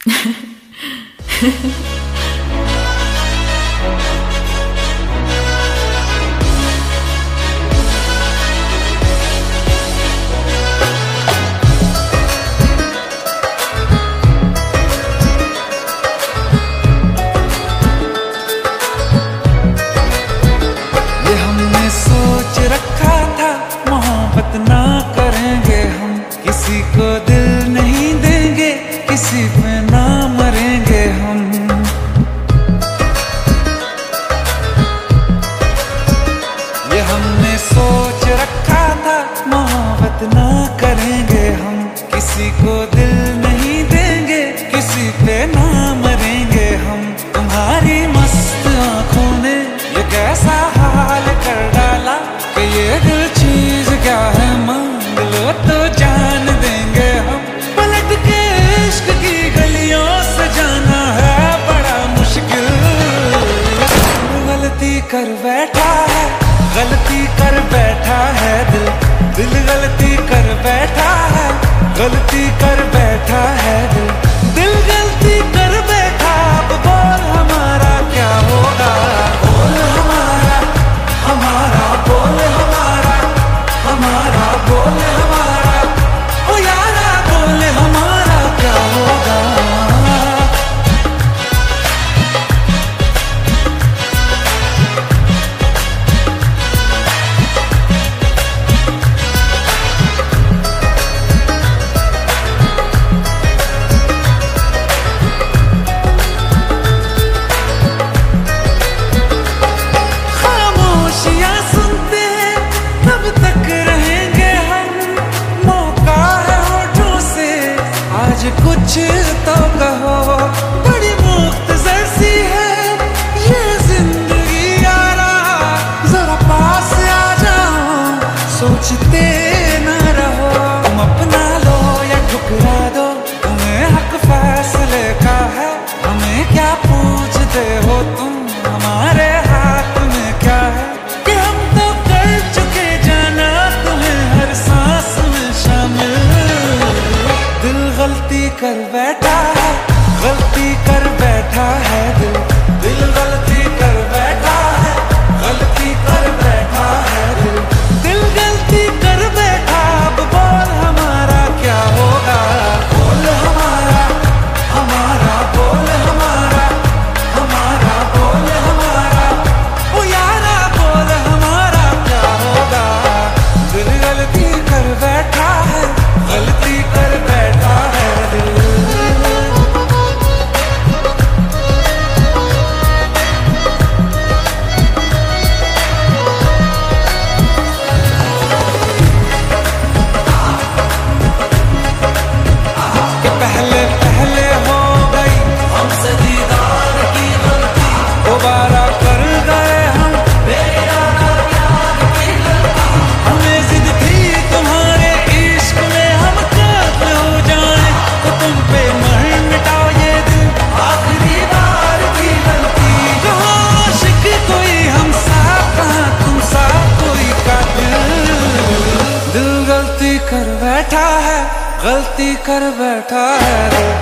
सोच रखा था मोहब्बत ना करेंगे हम, किसी को दिल नहीं देंगे, किसी पे ना मरेंगे हम। ये हमने सोच रखा था मोहब्बत ना करेंगे हम, किसी को दिल नहीं देंगे, किसी पे ना मरेंगे हम। तुम्हारी मस्त आंखों ने ये कैसा हाल कर डाला कि ये दिल चीज क्या है, मांग लो तो जान देंगे हम। पलट के इश्क की गलियों से जाना है बड़ा मुश्किल। गलती कर बैठा है, गलती कर बैठा है दिल, दिल गलती कर बैठा है, गलती कर बैठा है दिल, दिल गलती कर बैठा। अब बोल हमारा क्या होगा, बोल हमारा, हमारा बोल हमारा, हमारा बोल हमारा, ओ यारा बोल हमारा क्या होगा। कुछ तो कहो, बड़ी मुख्तसर सी है ये जिंदगी यारा, जरा पास आ जाओ, सोचते न रहो। तुम अपना लो या ठुकरा दो, तुम्हें हक फैसले का है, हमें क्या पूछते हो तुम, हमारे हाथ में क्या है कि हम तो कर चुके जाना तुम्हें हर सांस में शामिल। दिल गलती कर बैठा है, गलती कर बैठा है दिल, दिल गलती कर बैठा है, गलती कर बैठा है दिल, दिल गलती कर बैठा। अब बोल हमारा क्या होगा, बोल हमारा, हमारा बोल हमारा, हमारा बोल हमारा, ओ यारा बोल हमारा क्या होगा। दिल गलती कर बैठा है, गलती कर बैठा है दिल। पहले पहले हो गई हमसे दीदार की गलती, दोबारा कर गए हम बेइरादा प्यार की गलती। हमें जिद थी तुम्हारे इश्क में हम काफिर हो जाएं, तो तुम पे मर मिटाओ ये दिल, आखिरी बार की गलती। कहाँ आशिक कोई हम साथ, कहाँ तुम साथ कोई कातिल। दिल गलती कर बैठा है, गलती कर बैठा है।